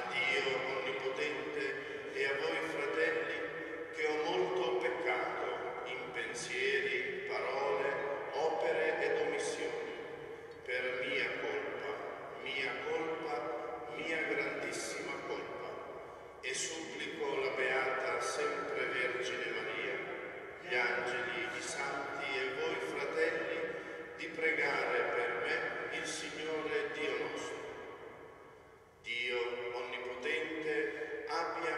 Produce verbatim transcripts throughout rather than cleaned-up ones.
Dio Onnipotente e a voi fratelli, che ho molto peccato in pensieri, parole, opere ed omissioni, per mia colpa, mia colpa, mia grandissima colpa, e supplico la Beata Sempre Vergine Maria, gli angeli, i santi e voi fratelli, di pregare per me il Signore Dio nostro. Dio Onnipotente abbia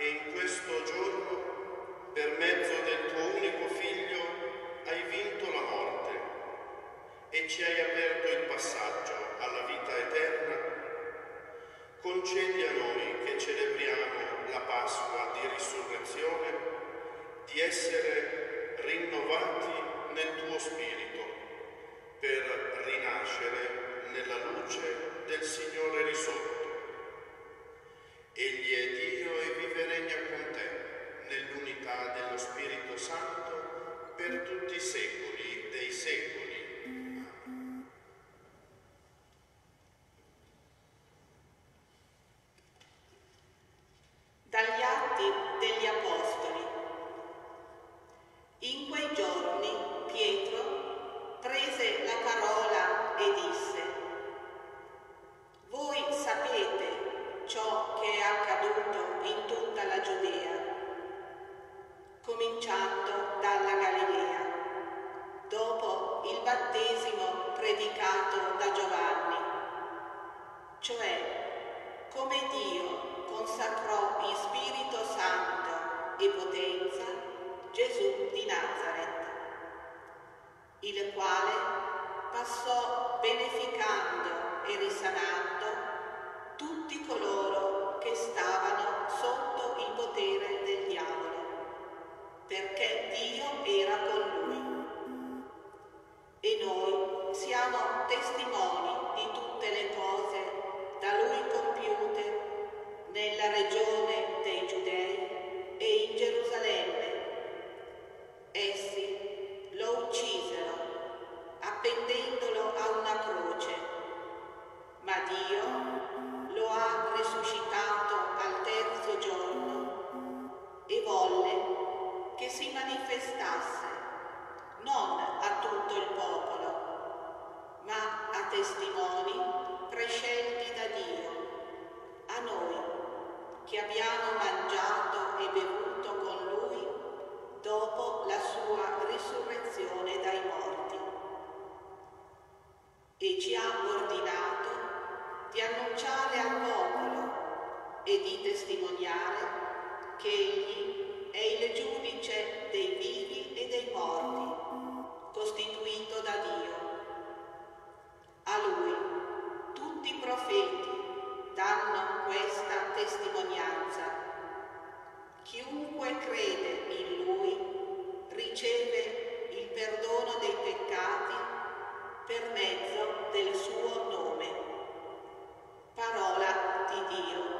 che in questo giorno, per mezzo del tuo unico Figlio, hai vinto la morte e ci hai aperto il passaggio alla vita eterna, concedi a noi che celebriamo la Pasqua di risurrezione di essere rinnovati nel tuo spirito per rinascere nella luce del Signore risorto. Egli è Dio e vive e regna con te nell'unità dello Spirito Santo per tutti i secoli dei secoli. Dagli Atti degli Apostoli. In quei giorni Pietro prese la parola e disse: voi sapete ciò che è accaduto in tutta la Giudea, cominciando dalla Galilea, dopo il battesimo predicato da Giovanni, cioè come Dio consacrò in Spirito Santo e potenza Gesù di Nazaret, il quale passò beneficando e risanando tutti coloro che stavano sotto il potere del diavolo, perché Dio era con lui. E noi siamo testimoni di tutte le cose da lui compiute nella regione dei Giudei e in Gerusalemme. Essi lo uccisero, appendendolo a una croce, ma Dio lo ha risuscitato al terzo giorno e volle che si manifestasse non a tutto il popolo, ma a testimoni prescelti da Dio, a noi che abbiamo mangiato e bevuto con lui dopo la sua risurrezione dai morti. E ci ha ordinato di annunciare al popolo e di testimoniare che egli è il giudice dei vivi e dei morti, costituito da Dio. A lui tutti i profeti danno questa testimonianza. Chiunque crede in lui riceve il perdono dei peccati per mezzo del suo nome. Parola di Dio.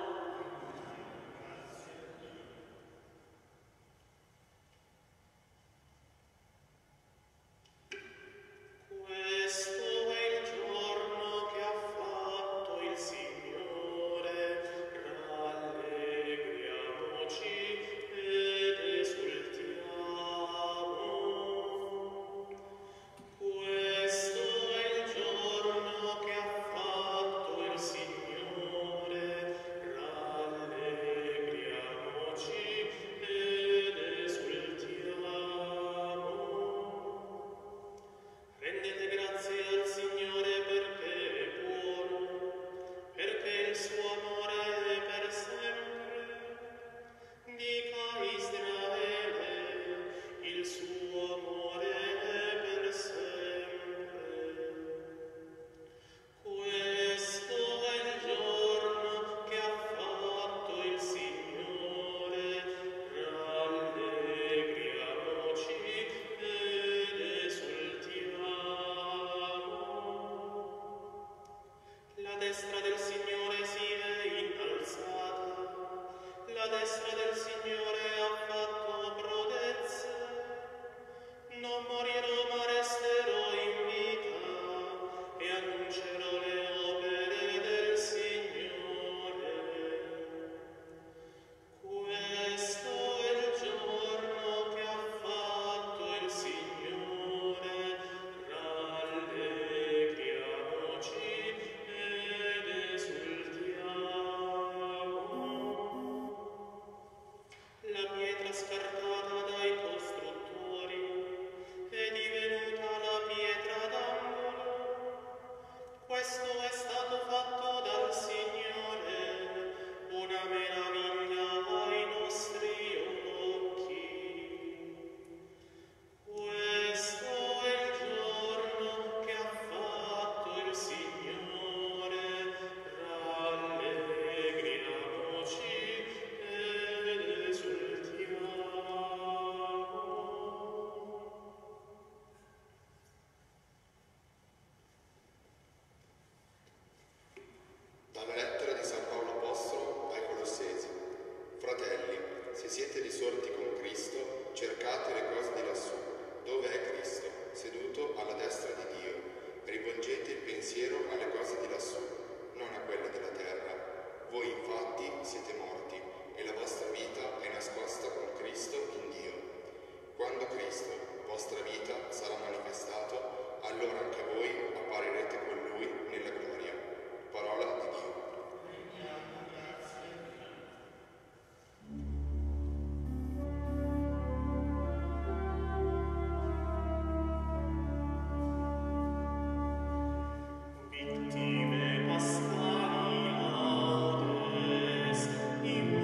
La pietra scarpata Fratelli, se siete risorti con Cristo, cercate le cose di lassù, dove è Cristo, seduto alla destra di Dio. Rivolgete il pensiero alle cose di lassù, non a quelle della terra. Voi infatti siete morti e la vostra vita è nascosta con Cristo in Dio. Quando Cristo, vostra vita, sarà manifestato, allora anche voi apparirete con Lui nella gloria. Parola di Dio. Vittime pasquali laudes, in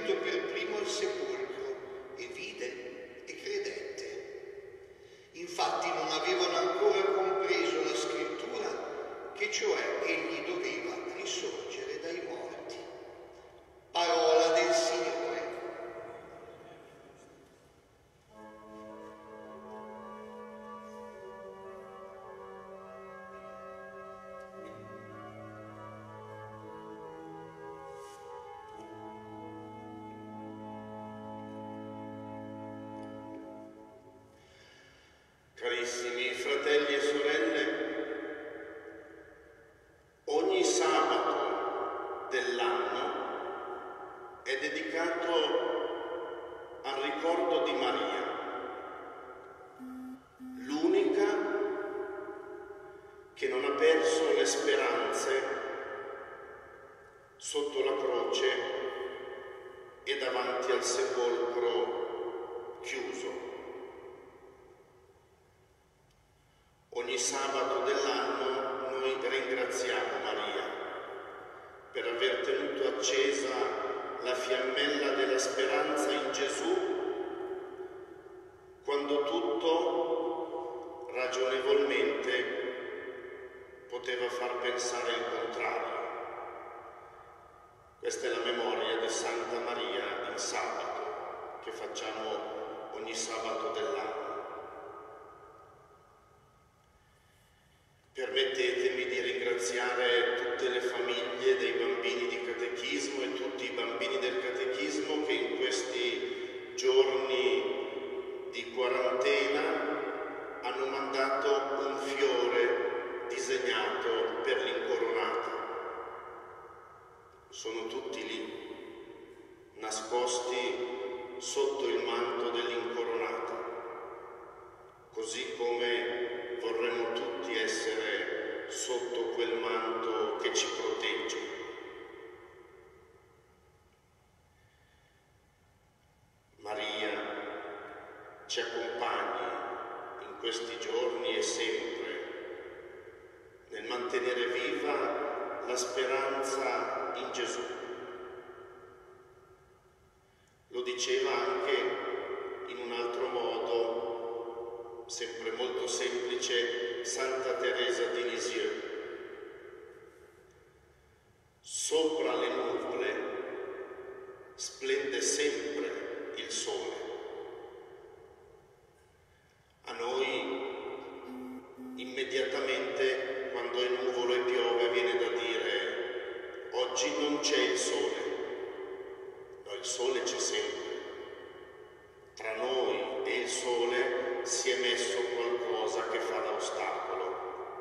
salito per primo al sepolcro e vide e credette. Infatti non avevano ancora compreso la scrittura, che cioè egli doveva risorgere dai morti. Parola del Signore. Carissimi fratelli e sorelle, ogni sabato dell'anno è dedicato al ricordo di Maria, l'unica che non ha perso le speranze sotto la croce e davanti al sepolcro chiuso. Ogni sabato dell'anno noi ringraziamo Maria per aver tenuto accesa la fiammella della speranza in Gesù quando tutto ragionevolmente poteva far pensare il contrario. Questa è la memoria di Santa Maria in sabato che facciamo ogni sabato dell'anno. Permettetemi di ringraziare tutte le famiglie dei bambini di catechismo e tutti i bambini del catechismo che in questi giorni di quarantena hanno mandato un fiore disegnato per l'incoronata. Sono tutti lì, nascosti sotto il manto dell'incoronata, così come vorremmo tutti essere sotto quel manto che ci protegge. Maria ci accompagni in questi giorni e sempre nel mantenere viva la speranza in Gesù. Lo diceva anche in un altro modo, sempre molto semplice, Santa Teresa di Lisieux. Sopra le nuvole splende sempre il sole. A noi immediatamente quando è nuvolo e piove viene da dire: oggi non c'è il sole. No, il sole c'è sempre. Tra noi e il sole si è messo qualcosa che fa da ostacolo.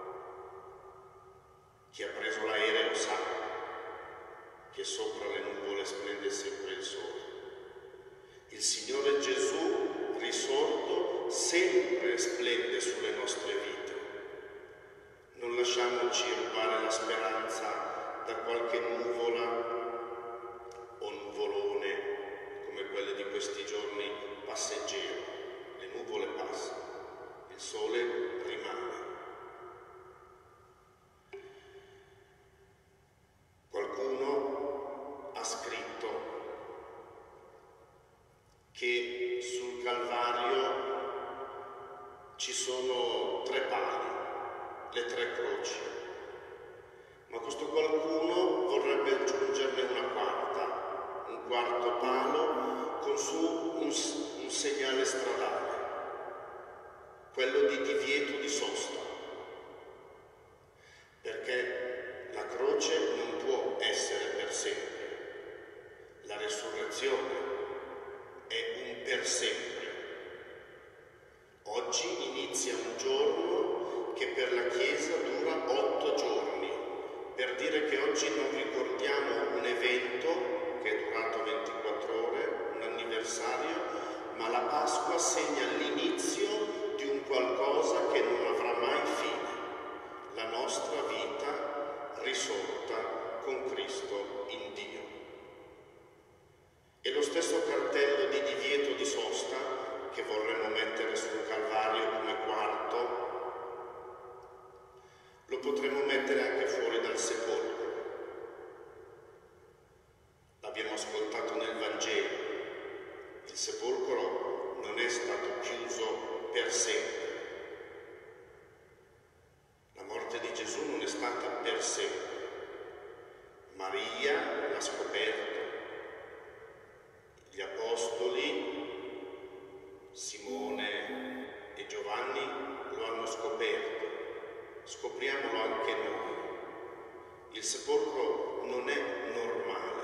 Chi ha preso l'aereo sa che sopra le nuvole splende sempre il sole. Il Signore Gesù risorto sempre splende sulle nostre vite. Non lasciamoci rubare la speranza da qualche nuvola o nuvolone come quelle di questi giorni passeggero. Le nuvole passano, il sole rimane. Qualcuno ha scritto che sul Calvario ci sono tre pali, le tre croci, ma questo qualcuno vorrebbe aggiungerne una quarta, un quarto palo con su un, un segnale stradale, quello di divieto di sosta, perché la croce non può essere per sempre, la resurrezione è un per sempre. Oggi inizia un giorno che per la Chiesa dura otto giorni, per dire che oggi non ricordiamo un evento che è durato ventiquattro ore, un anniversario, ma la Pasqua segna l'inizio di un qualcosa che non avrà mai fine, la nostra vita risorta con Cristo in Dio. E lo stesso cartello di divieto di sosta che vorremmo mettere sul Calvario come quarto, lo potremmo mettere anche fuori dal sepolcro. L'abbiamo ascoltato nel Vangelo. apostoli, Simone e Giovanni, lo hanno scoperto. Scopriamolo anche noi. Il sepolcro non è normale,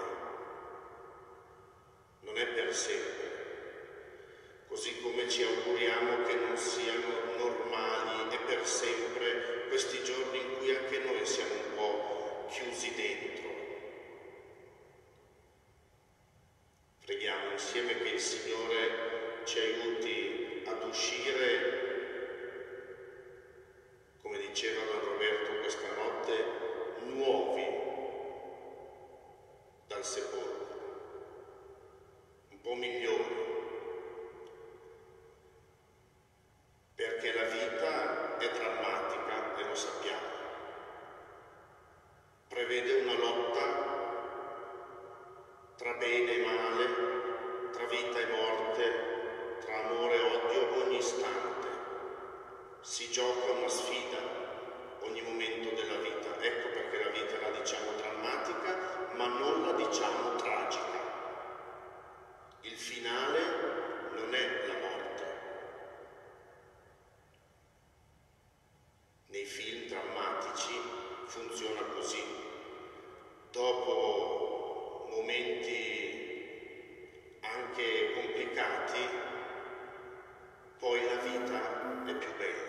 non è per sempre, così come ci auguriamo che non siano normali e per sempre questi giorni in cui anche noi siamo un po' chiusi dentro. Preghiamo insieme che il Signore ci aiuti ad uscire, come diceva Don Roberto questa notte, nuovi dal sepolcro, un po' migliori, perché la vita è drammatica e lo sappiamo, prevede una lotta tra bene e male, tra vita e morte, tra amore e odio ogni istante. Si gioca una sfida ogni momento della vita. Ecco perché la vita la diciamo drammatica, ma non la diciamo tragica. Il finale non è la morte. Nei film drammatici funziona così. Dopo momenti anche complicati, poi la vita è più bella.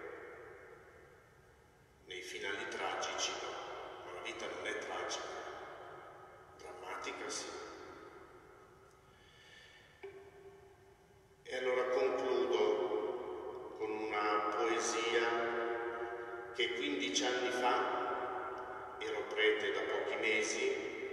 Nei finali tragici no, ma la vita non è tragica, drammatica sì. E allora concludo con una poesia che quindici anni fa, ero prete da pochi mesi,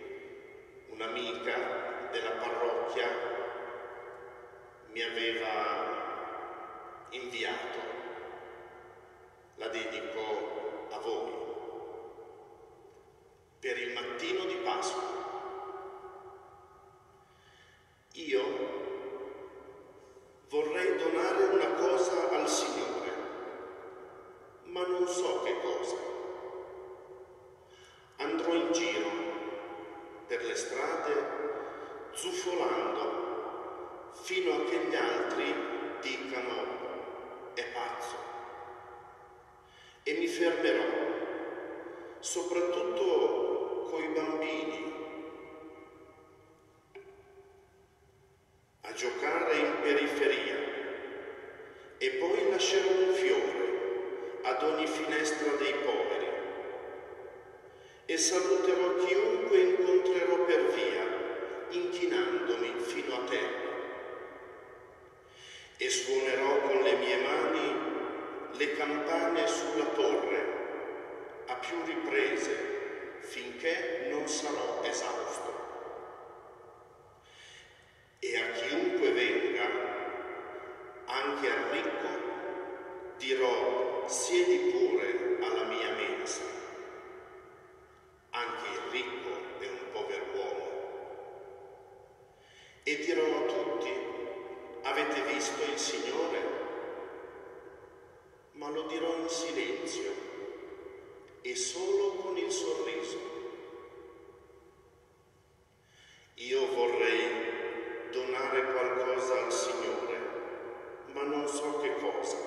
un'amica della parrocchia mi aveva inviato. La dedico a voi per il mattino di Pasqua. Io vorrei donare una cosa al Signore, ma non so che cosa. Andrò in giro per le strade zuffolando fino a che gli altri dicano è pazzo. E mi fermerò, soprattutto coi bambini, a giocare in periferia, e poi lascerò un fiore ad ogni finestra dei poveri e saluterò chiunque incontrerò per via, inchinandomi fino a terra, e suonerò con le mie mani le campane sulla torre a più riprese finché non sarò esausto. E a chiunque venga, anche al ricco, dirò siedi pure alla mia mensa. Anche il ricco è un pover'uomo. E dirò a tutti, avete visto il Signore? Ma lo dirò in silenzio e solo con il sorriso. Io vorrei donare qualcosa al Signore, ma non so che cosa,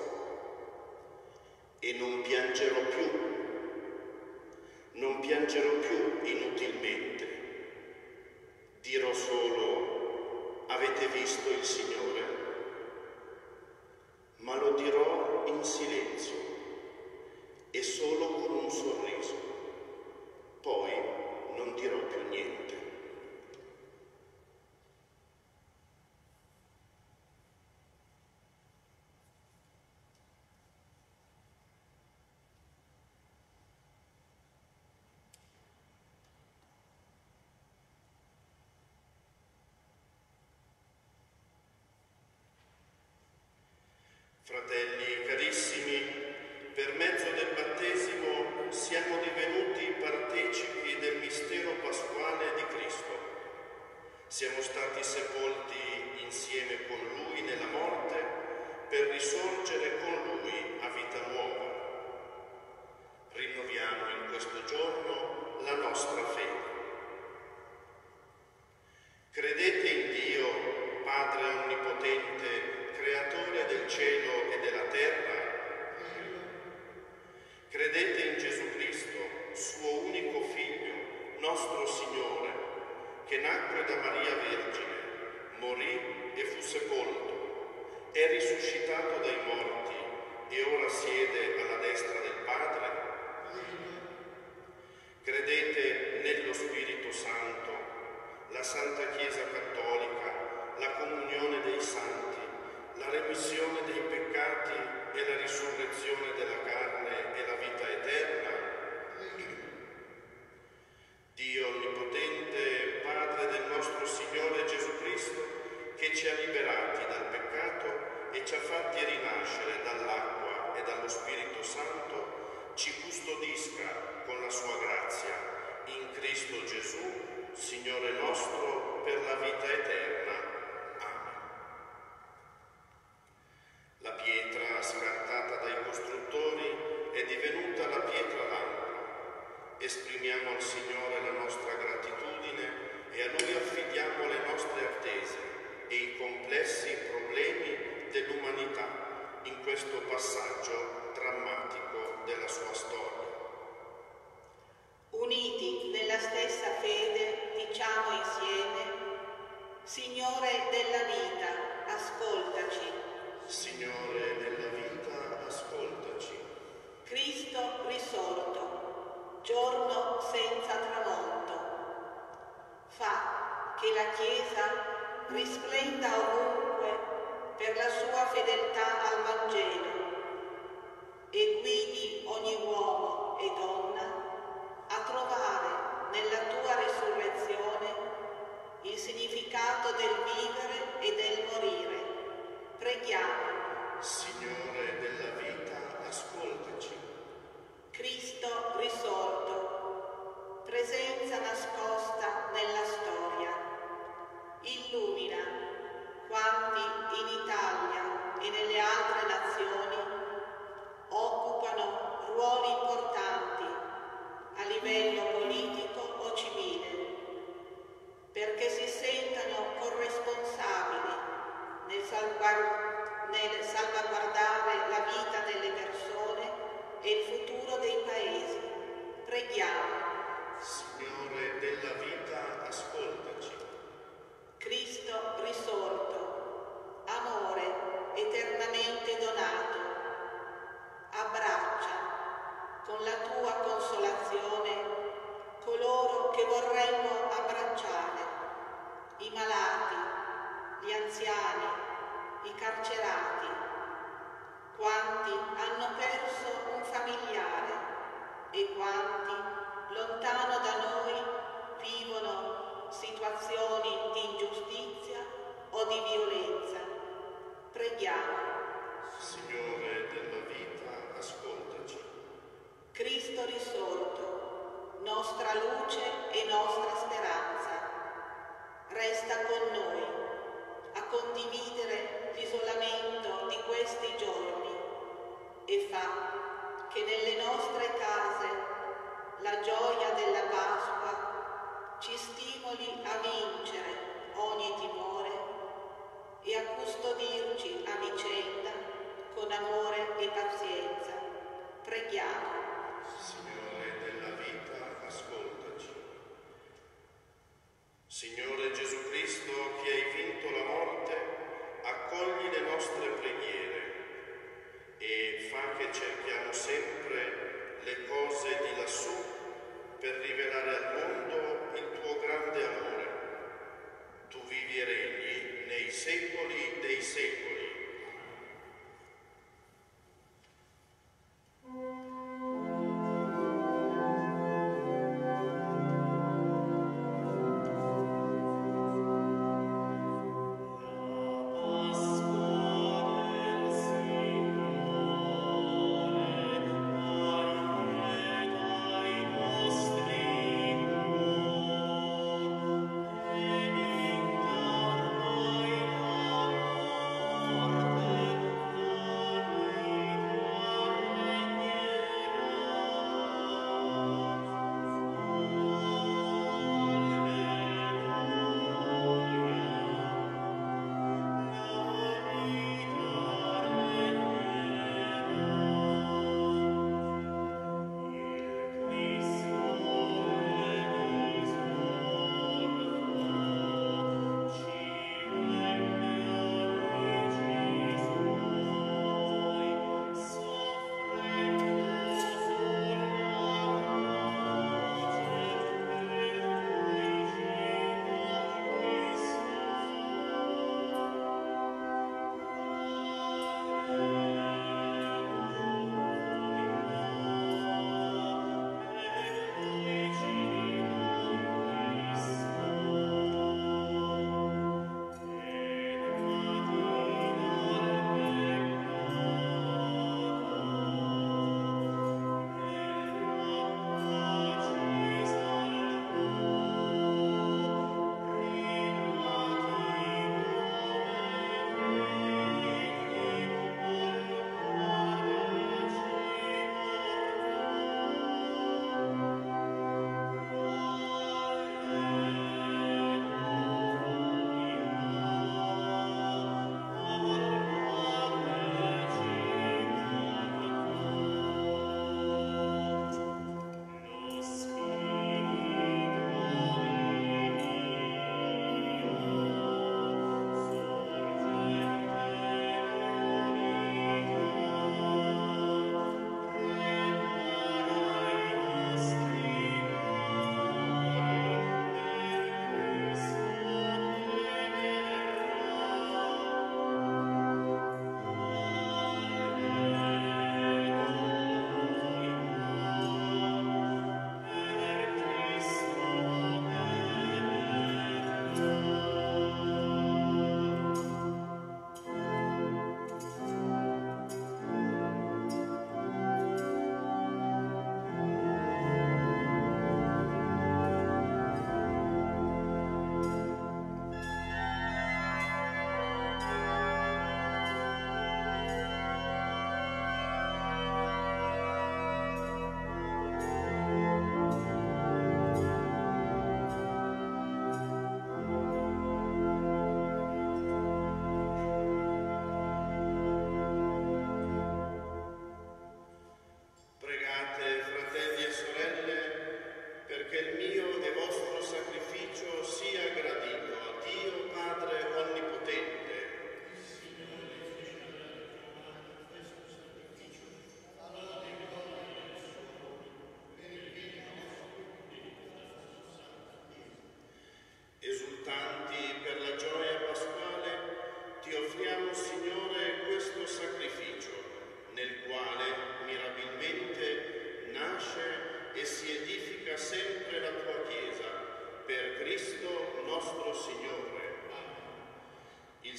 e non piangerò più, non piangerò più inutilmente. Dirò solo, avete visto il Signore? Ma lo dirò in silenzio e solo con un sorriso. Poi non dirò più niente. Fratelli carissimi, per mezzo del battesimo siamo divenuti partecipi del risuscitato dai morti e ora siede alla destra del Padre? Credete nello Spirito Santo, la Santa Chiesa Cattolica, la comunione dei santi, la remissione dei peccati e la risurrezione della carne e la vita eterna? Dio Onnipotente, Padre del nostro Signore Gesù Cristo, che ci ha liberati dal peccato e ci ha fatti rinascere dall'acqua e dallo Spirito Santo, ci custodisca con la sua grazia in Cristo Gesù, Signore nostro, per la vita eterna. Amen. La pietra scartata dai costruttori è divenuta la pietra d'angolo. Esprimiamo al Signore la nostra gratitudine e a Lui affidiamo le nostre attese e i complessi problemi dell'umanità in questo passaggio drammatico della sua storia. Uniti nella stessa fede, diciamo insieme: Signore della vita, ascoltaci. Signore della vita, ascoltaci. Cristo risorto, giorno senza tramonto, fa che la Chiesa risplenda ovunque per la sua fedeltà al Vangelo e guidi ogni uomo e donna a trovare nella tua risurrezione il significato del vivere e del morire. Preghiamo. Signore della vita, ascoltaci. Cristo risorto, presenza nascosta nella storia, illumina quanti in Italia e nelle altre nazioni occupano ruoli importanti a livello politico o civile, perché si sentano corresponsabili nel, salvaguard- nel salvaguardare la vita delle persone e il futuro dei paesi. Preghiamo. Signore della vita, ascoltaci. Cristo risorto, amore eternamente donato, abbraccia con la tua consolazione coloro che vorremmo abbracciare, i malati, gli anziani, i carcerati, quanti hanno perso un familiare e quanti, lontano da noi, vivono situazioni di ingiustizia o di violenza. Preghiamo. Signore della vita, ascoltaci. Cristo risorto, nostra luce e nostra speranza, resta con noi a condividere l'isolamento di questi giorni e fa che nelle nostre case la gioia della Pasqua ci stimoli a vincere ogni timore e a custodirci a vicenda con amore e pazienza. Preghiamo. Signore della vita, ascoltaci. Signore Gesù Cristo, che hai vinto la morte, accogli le nostre preghiere e fa che cerchiamo sempre le cose di lassù per rivelare al mondo il tuo grande amore. Tu vivi e regni nei secoli dei secoli. Amen.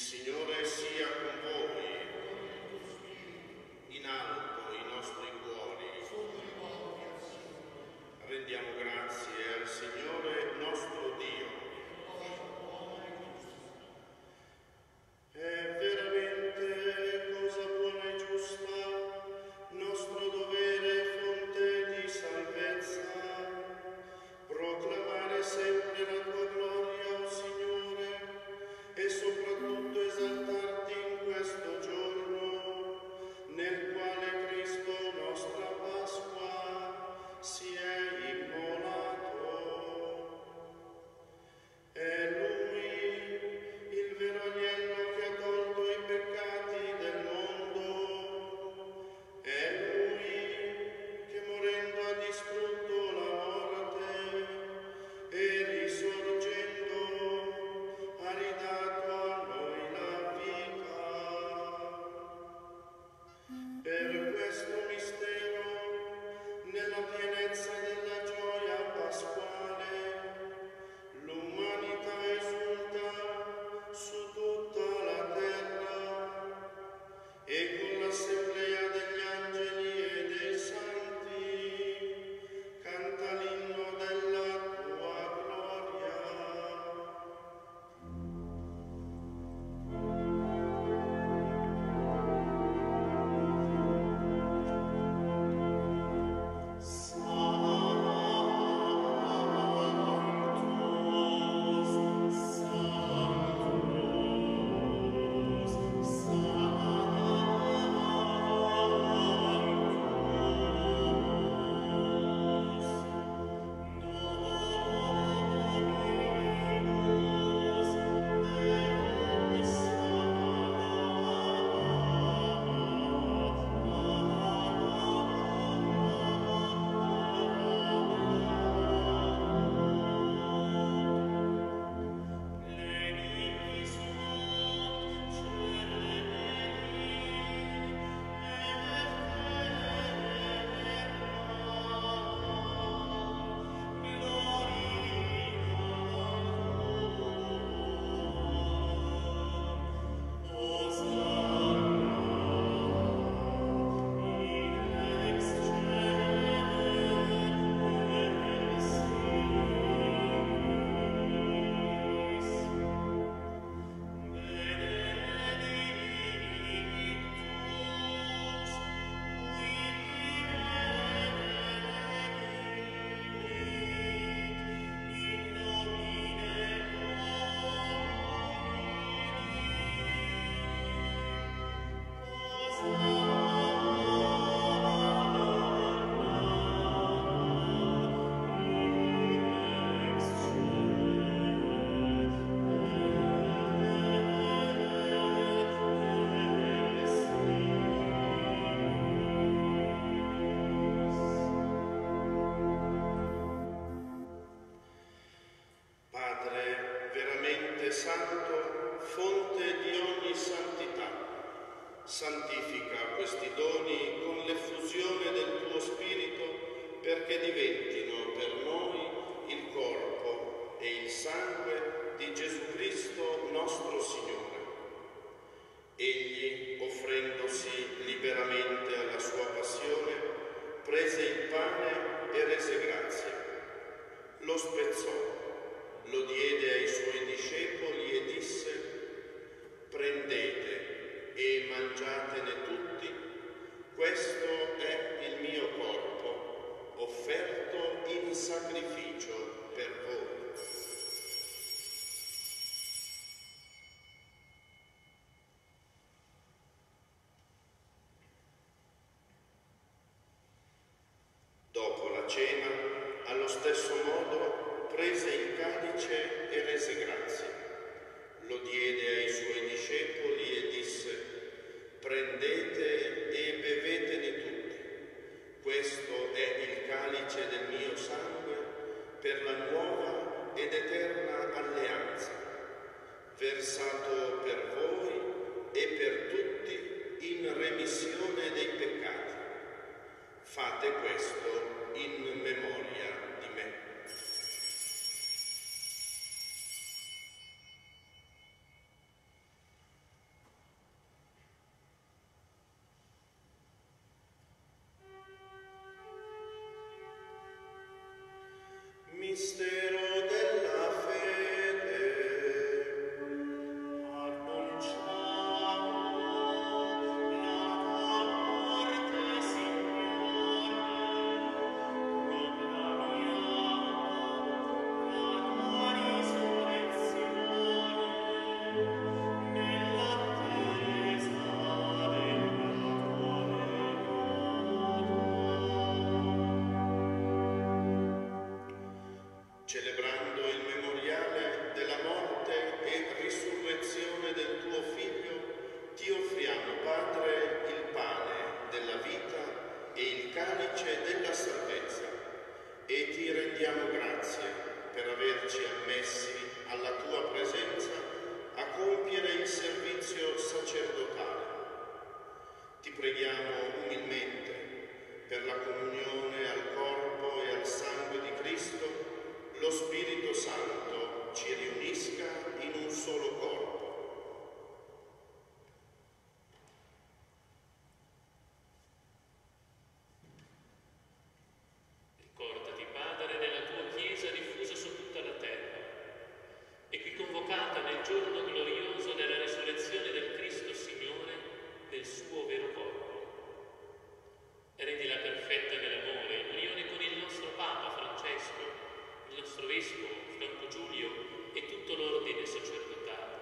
Signore sia con voi, in alto i nostri cuori. Rendiamo grazie al Signore nostro Dio. È veramente cosa buona e giusta, nostro dovere, fonte di salvezza, proclamare sempre la tua gloria, o Signore, e soprattutto esaltarti in questo giorno nel quale Cristo, nostra Pasqua, si è immolato. È Lui, il vero agnello che ha tolto i peccati del mondo. È Lui che morendo ha distrutto la morte e risorgendo ha ridato a noi la vita. Per questo mistero, nella pienezza della gioia pasquale, l'umanità esulta su tutta la terra e con l'assemblea degli angeli e dei santi canta l'inno della tua gloria. Padre veramente santo, fonte di ogni santità, santifica questi doni con l'effusione del tuo Spirito perché diventino per noi il corpo e il sangue di Gesù Cristo nostro Signore. Egli, offrendosi liberamente alla sua passione, prese il pane e rese grazie. Lo spezzò, lo diede ai suoi discepoli e disse: prendete e mangiatene tutti, questo è il mio corpo, offerto in sacrificio per voi. Dopo la cena, allo stesso modo, prese il calice e rese grazie. Lo diede ai suoi discepoli e disse: prendete e bevetene tutti. Questo è il calice del mio sangue per la nuova ed eterna alleanza, versato per voi e per tutti in remissione dei peccati. Fate questo in memoria di me. Mistero della fede. Celebrando il memoriale della morte e risurrezione del tuo Figlio, ti offriamo, Padre, il pane della vita e il calice della salvezza, e ti rendiamo grazie per averci ammessi alla tua presenza a compiere il servizio sacerdotale. Ti preghiamo umilmente per la comunione al corpo e al sangue di Cristo. Lo Spirito Santo ci riunisca in un solo corpo. Ricordati, Padre, della tua Chiesa diffusa su tutta la terra e qui convocata nel giorno glorioso della resurrezione del Cristo Signore, del suo vero corpo. Rendila perfetta nell'amore, in unione con il nostro Papa Francesco, il nostro Vescovo Franco Giulio e tutto l'ordine sacerdotale.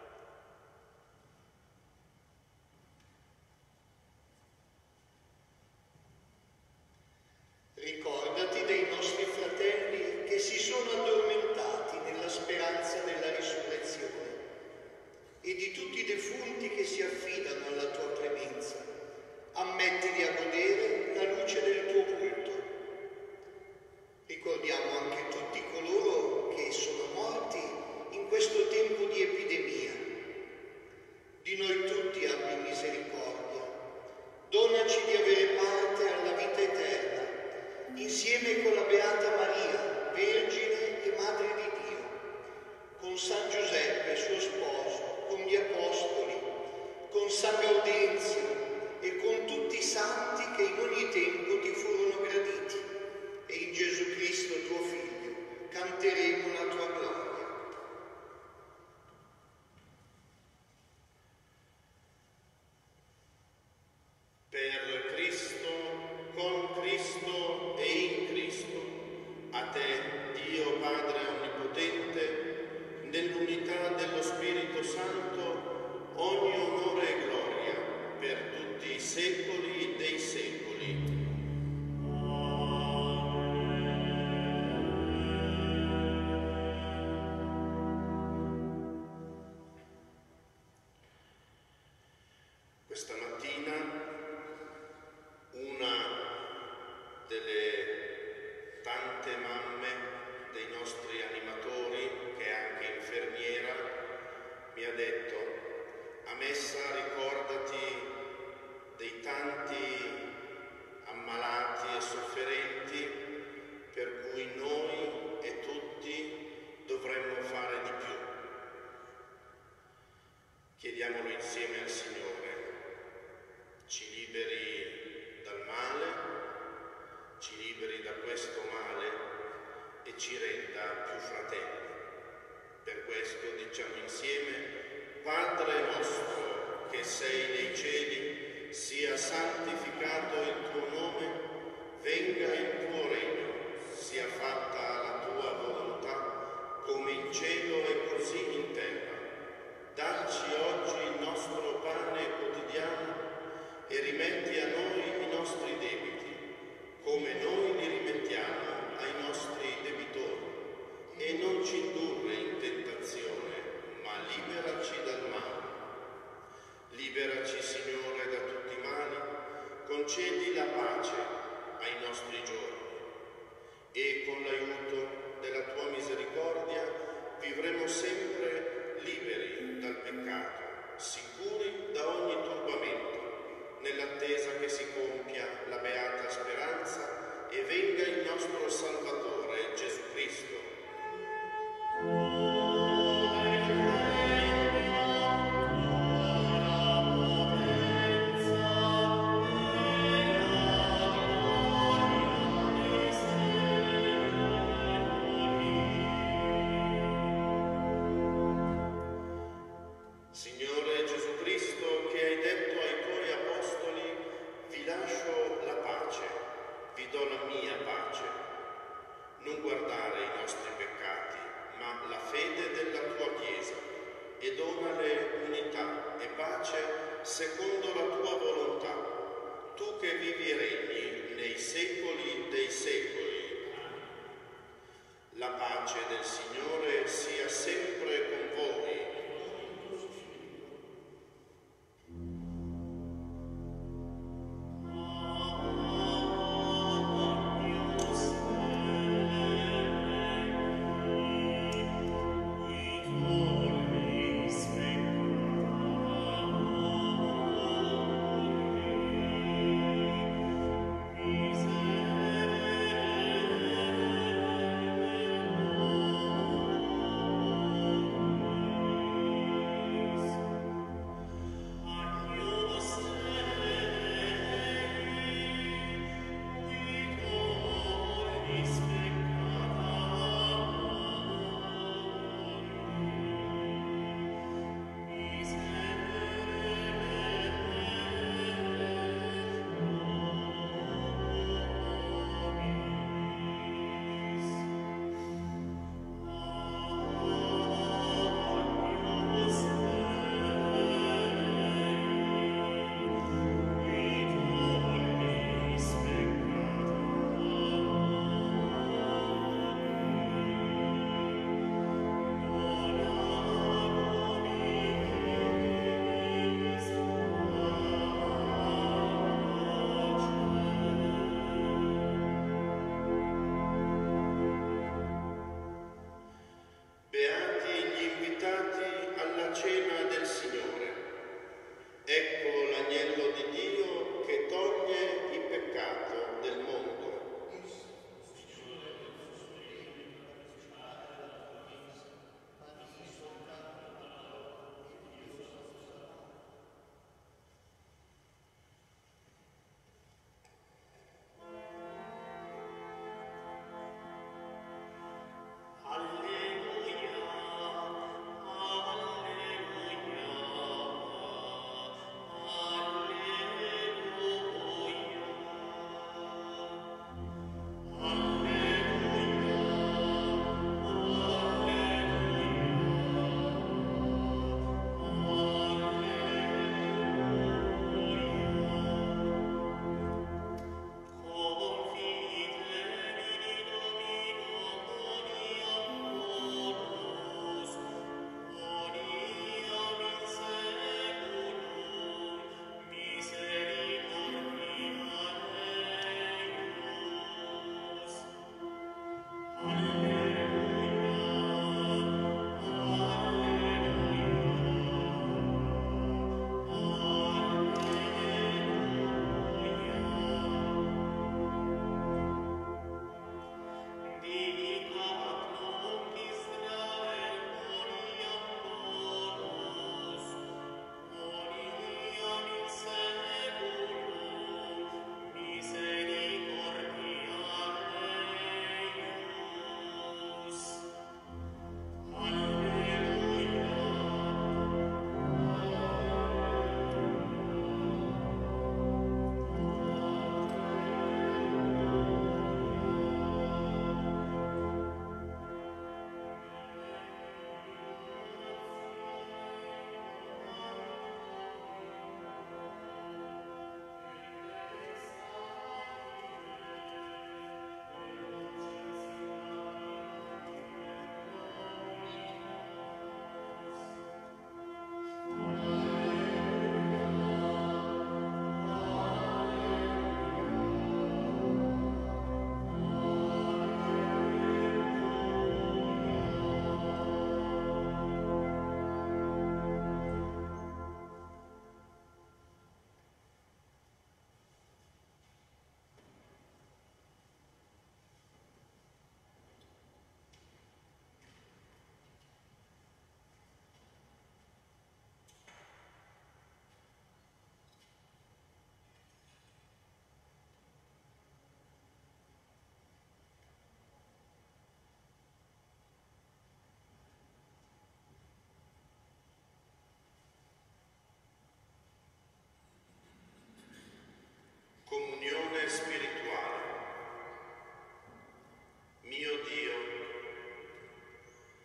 Ricordati dei nostri fratelli che si sono addormentati nella speranza della risurrezione e di tutti i defunti che si affidano alla tua clemenza. Ammettili a godere la luce del tuo culto. Ricordiamo anche tutti coloro che sono morti in questo tempo di epidemia. Di noi tutti abbi misericordia. Donaci di avere parte alla vita eterna, insieme con la Beata Maria, Vergine e Madre di Dio, con San Giuseppe, suo sposo, con gli Apostoli, con San Gaudenzio e con tutti i santi che in ogni tempo ti furono graditi. E in Gesù Cristo, tuo Figlio, canteremo la tua gloria. Per Cristo, con Cristo e in Cristo, a te, Dio Padre Onnipotente, nell'unità dello Spirito Santo, ogni onore e gloria per tutti i secoli dei secoli. Questa mattina una delle tante mamme dei nostri animatori, che è anche infermiera, mi ha detto: a messa ricordati dei tanti ammalati e sofferenti per cui noi e tutti dovremmo fare di più. Chiediamolo insieme al Signore. Ci liberi dal male, ci liberi da questo male e ci renda più fratelli. Per questo diciamo insieme: Padre nostro che sei nei cieli, sia santificato il tuo nome, venga il tuo regno, sia fatta la tua volontà, come in cielo e così in terra. Dacci oggi il nostro pane quotidiano e rimetti a noi i nostri debiti, come noi li rimettiamo ai nostri debitori, e non ci indurre in tentazione, ma liberaci dal male. Liberaci, Signore, da tutti i mali, concedi la pace ai nostri giorni, e con l'aiuto della tua misericordia vivremo sempre liberi dal peccato, sicuri da ogni turbamento, nell'attesa che si compia la beata speranza e venga il nostro Salvatore Gesù Cristo. secondo la tua volontà, tu che vivi e regni nei secoli dei secoli. La pace del Signore sia sempre con voi.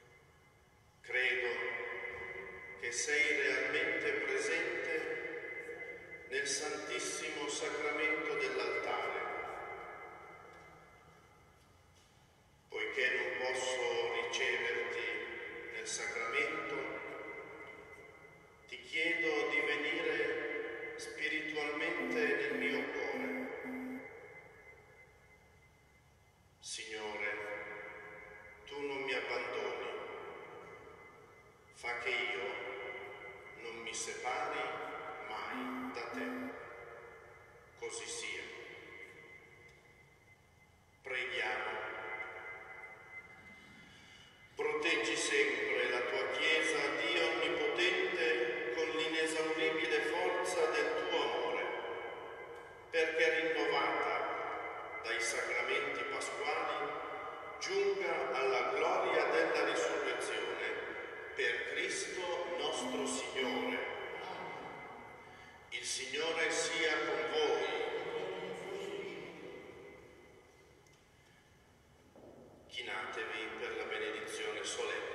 che sei realmente presente separi mai da te. Così sia. Preghiamo. Proteggi sempre la tua Chiesa, Dio Onnipotente, con l'inesauribile forza del tuo amore, perché rinnovata dai sacramenti pasquali giunga alla gloria della risurrezione per Cristo nostro Signore. Il Signore sia con voi. Chinatevi per la benedizione solenne.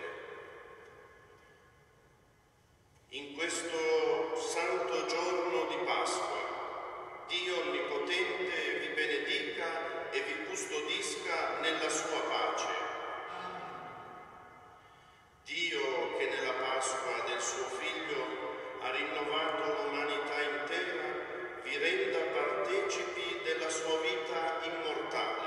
In questo santo giorno di Pasqua, Dio Onnipotente vi benedica e vi custodisca nella sua pace. Dio, che nella Pasqua del suo Figlio ha rinnovato l'umanità intera, vi renda partecipi della sua vita immortale.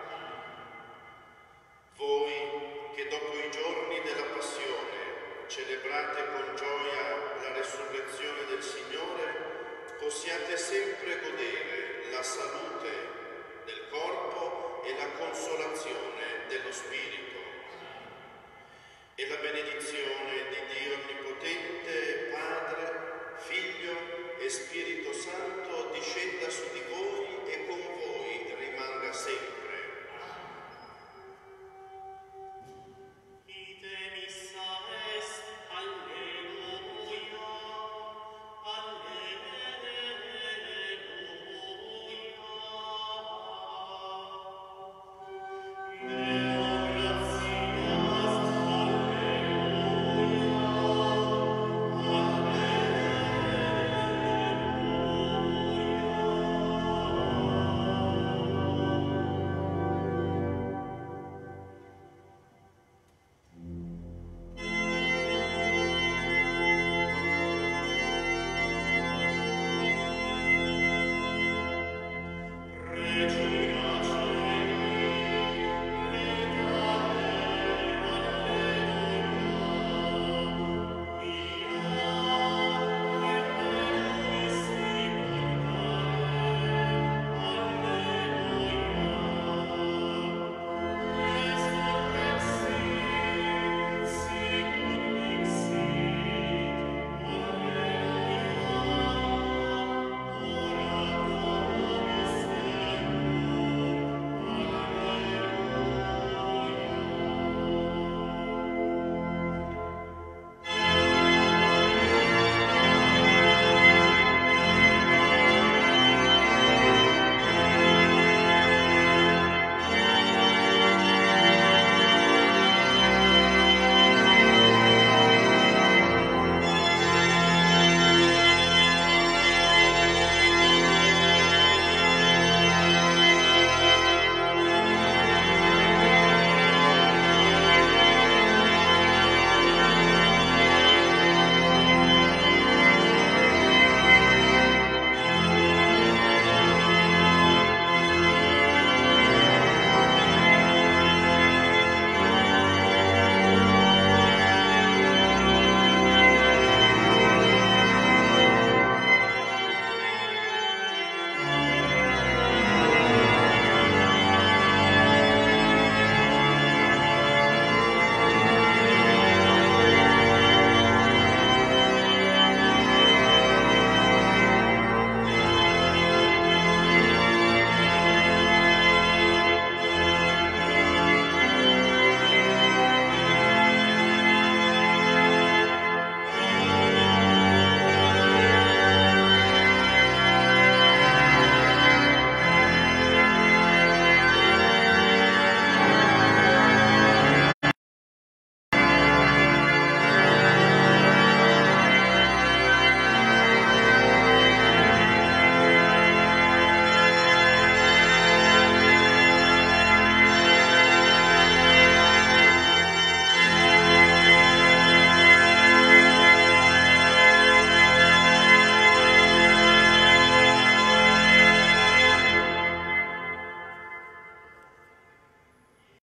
Voi, che dopo i giorni della Passione celebrate con gioia la resurrezione del Signore, possiate sempre godere la salute del corpo e la consolazione dello Spirito.